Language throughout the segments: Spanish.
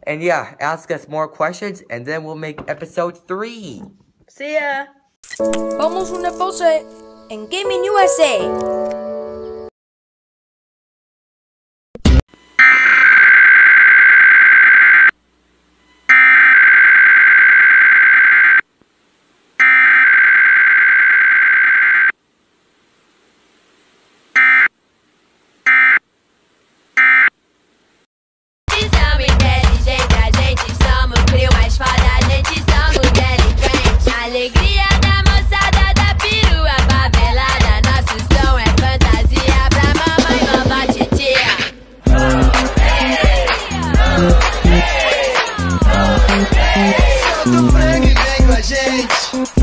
And yeah, ask us more questions and then we'll make episode 3. See ya. Vamos una pausa en Gaming USA. Alegria da moçada da perua favelada. Nosso som é fantasia pra mamãe, vovó, titia. Solta o frango e vem com a gente.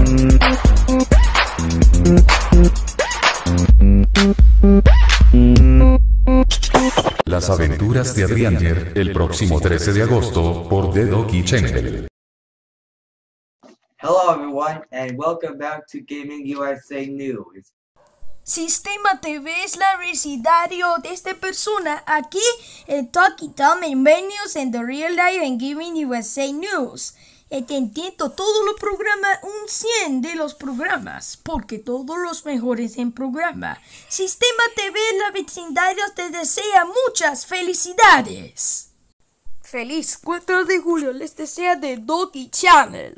Las aventuras de Adrianger, el próximo 13 de agosto, por The Doki Channel. Hello everyone, and welcome back to Gaming USA News. Sistema TV es la residario de esta persona aquí en Talkie Tom and News en The Real Life en Gaming USA News. Entiendo todos los programas, un 100 de los programas, porque todos los mejores en programa. Sistema TV la vecindario te desea muchas felicidades. Feliz 4 de julio les desea The Doki Channel.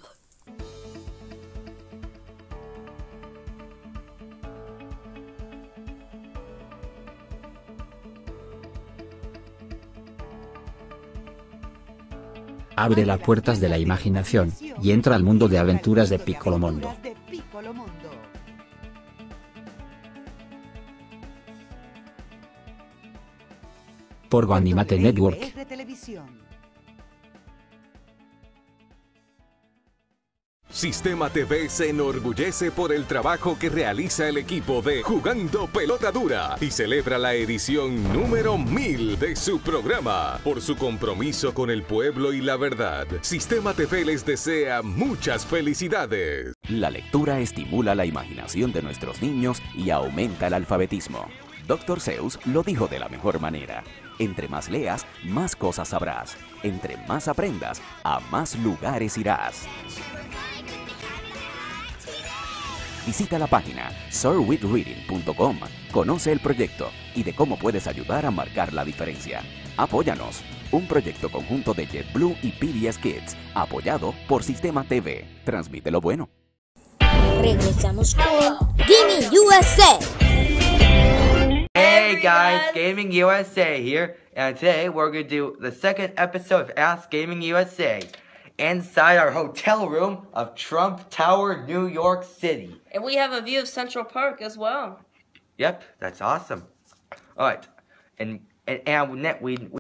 Abre las puertas de la imaginación y entra al mundo de aventuras de Piccolo Mondo. Por Guanimate Network. Sistema TV se enorgullece por el trabajo que realiza el equipo de Jugando Pelota Dura y celebra la edición número 1000 de su programa. Por su compromiso con el pueblo y la verdad, Sistema TV les desea muchas felicidades. La lectura estimula la imaginación de nuestros niños y aumenta el alfabetismo. Dr. Seuss lo dijo de la mejor manera. Entre más leas, más cosas sabrás. Entre más aprendas, a más lugares irás. Visita la página sirwithreading.com, conoce el proyecto y de cómo puedes ayudar a marcar la diferencia. Apóyanos, un proyecto conjunto de JetBlue y PBS Kids, apoyado por Sistema TV. Transmite lo bueno. Regresamos con Gaming USA. Hey guys, Gaming USA here, and today we're going to do the second episode of Ask Gaming USA. Inside our hotel room of Trump Tower, New York City. And we have a view of Central Park as well. Yep, that's awesome. Alright, and we